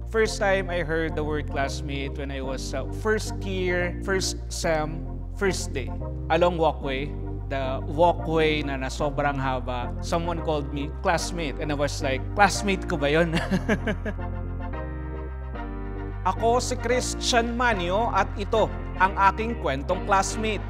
First time I heard the word classmate when I was first year, first sem, first day. Along walkway, the walkway na sobrang haba, someone called me classmate and I was like, classmate ko ba yun? Ako si Christian Manio at ito ang aking kwentong classmate.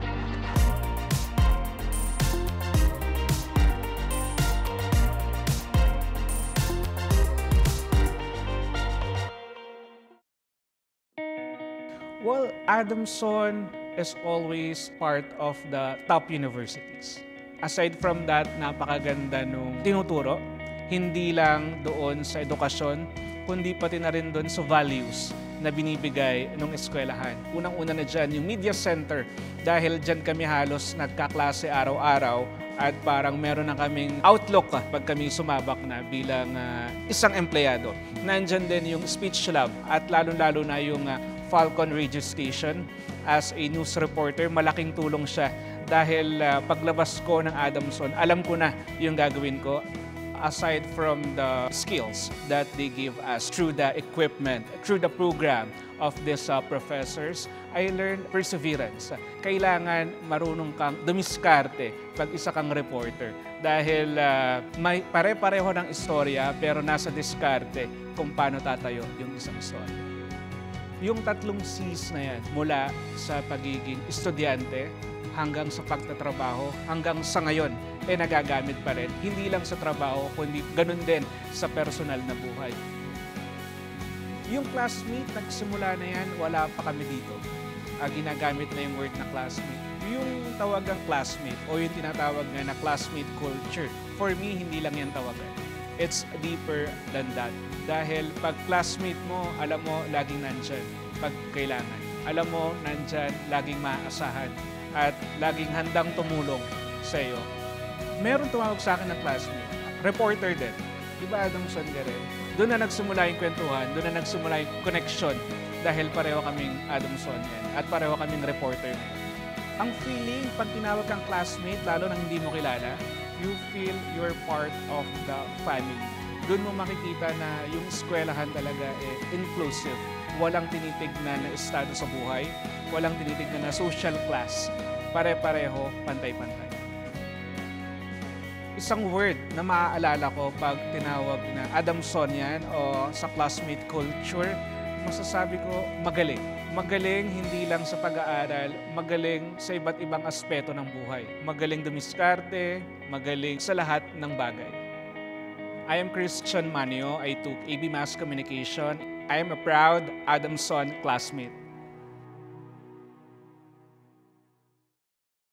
Well, Adamson is always part of the top universities. Aside from that, napakaganda nung tinuturo, hindi lang doon sa edukasyon, kundi pati na rin doon sa values na binibigay ng eskwelahan. Unang-una na dyan, yung media center, dahil dyan kami halos nagkaklase araw-araw at parang meron na kaming outlook pag kami sumabak na bilang isang empleyado. Nandyan din yung speech lab at lalong-lalo na yung Falcon Radio Station. As a news reporter, malaking tulong siya dahil paglabas ko ng Adamson, alam ko na yung gagawin ko. Aside from the skills that they give us through the equipment, through the program of these professors, I learned perseverance. Kailangan marunong kang dumiskarte pag isa kang reporter dahil may pare-pareho ng istorya pero nasa diskarte kung paano tatayo yung isang istorya. Yung tatlong C's na yan, mula sa pagiging estudyante hanggang sa pagtatrabaho, hanggang sa ngayon, nagagamit pa rin. Hindi lang sa trabaho, kundi ganun din sa personal na buhay. Yung classmate, nagsimula na yan, wala pa kami dito. Ginagamit na yung word na classmate. Yung tawagang classmate o yung tinatawag nga na classmate culture, for me, hindi lang yan tawagan. It's deeper than that. Dahil pag classmate mo, alam mo, laging nandyan pag kailangan. Alam mo, nandyan, laging maaasahan at laging handang tumulong sa iyo. Meron tumawag sa akin na classmate, reporter din. Diba Adamson ka rin? Doon na nagsimula yung kwentuhan, doon na nagsimula yung connection dahil pareho kaming Adamsonian at pareho kaming reporter. Ang feeling, pag tinawag kang classmate, lalo nang hindi mo kilala, you feel you're part of the family. Doon mo makikita na yung eskwelahan talaga inclusive. Walang tinitignan na estado sa buhay, walang tinitignan na social class. Pare-pareho, pantay-pantay. Isang word na maaalala ko pag tinawag na Adamsonian o sa classmate culture, masasabi ko magaling. Magaling hindi lang sa pag-aaral, magaling sa iba't ibang aspeto ng buhay. Magaling dumiskarte, magaling sa lahat ng bagay. I am Christian Manio. I took AB Mass Communication. I am a proud Adamson classmate.